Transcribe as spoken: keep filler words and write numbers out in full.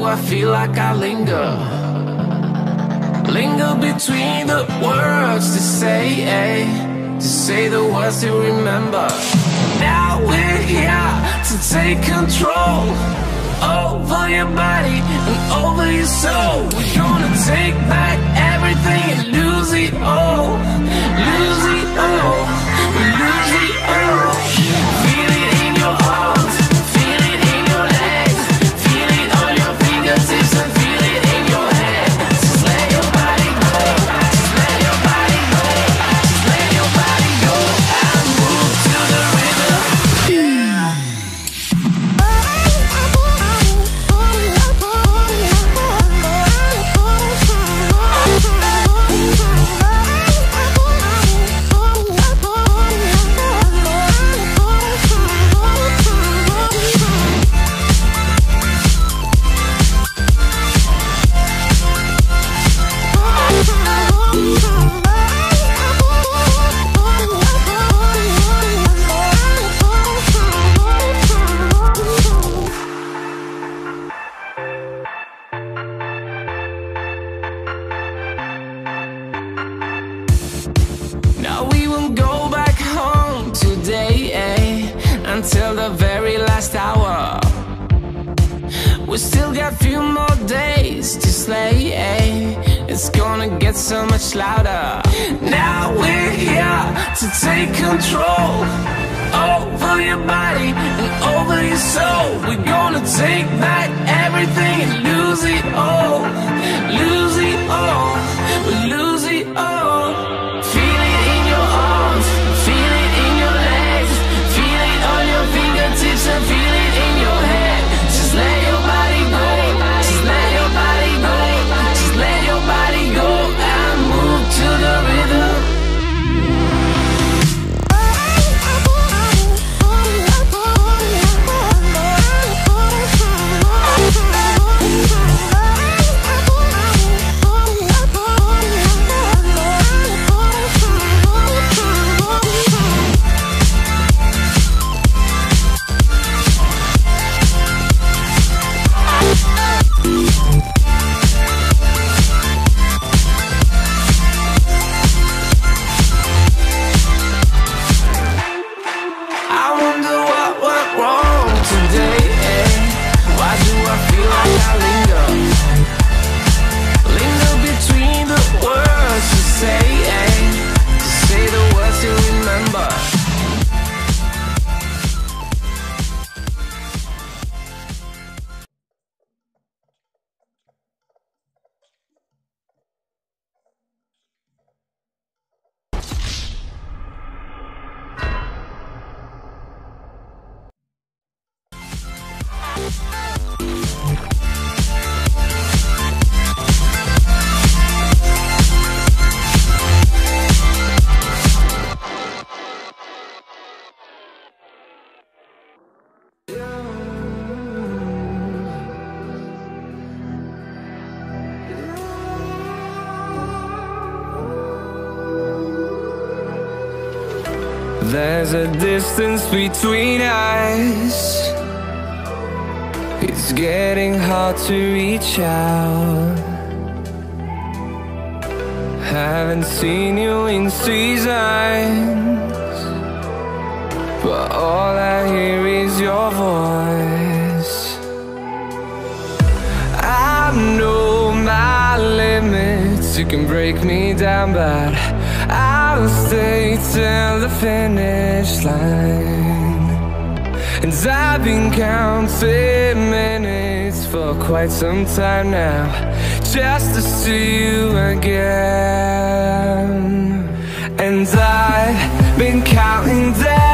I feel like I linger? Linger between the words to say, eh? To say the words to remember. Now we're here to take control over your body and over your soul. We're gonna take back everything and lose it all. Lose it all. We lose it all. Feel it in your arms, feel it in your legs, feel it on your fingertips and feel it in your head. Just let your body go, just let your body go, just let your body go and move to the rhythm. Yeah. Now we won't go back home today, eh? Until the very last hour. We still got a few more days to slay, eh? It's gonna get so much louder. Now we're here to take control over your body and over your soul. We're gonna take back everything and lose it all. Lose it all. We lose it all. Feel it in your arms, feel it in your legs, feel it on your fingertips and feel it in your head. Just let your body go, just let your body go, just let your body go and move to the rhythm. There's a distance between us. It's getting hard to reach out. Haven't seen you in seasons, but all I hear is your voice. I know my limits, you can break me down, but I'll stay till the finish line. And I've been counting minutes for quite some time now, just to see you again. And I've been counting days